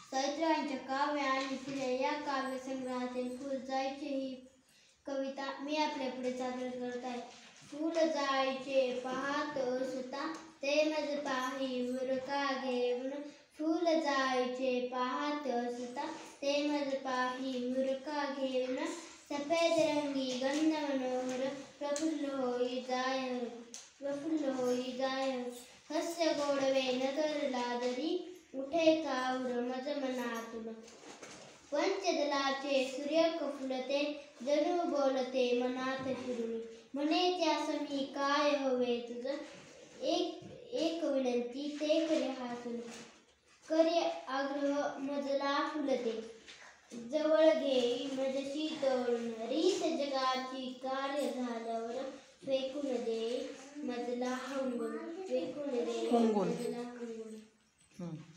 सावित्रीबाईंच्या काव्य आणि फुले या काव्यसंग्रहातील फुलजाईची ही कविता मी आपल्या पुढे सादर करत आहे. फुल जायचे पाहत असता ते मज पाही उरका घेऊन. फुल जायचे पाहत असता ते मज पाही उरका घेऊन. सफेद रंगी गंध मनोहर प्रफुल्ल होई जाय. हास्य गोडवे नगर लादरी उठे काऊर मज मनातून. पंचदलाचे सूर्य कफुलते जणू बोलते मनात शिरुनी. म्हणे त्यास मी काय हवे तुझ एक विनंती ते करे हासून. करे आग्रह मजला फुलते जवळ घेई मजशी तळून. रीत जगाची कार्य झाल्यावर फेकून दे मजला हंगून. फेकून दे मजला हंगून.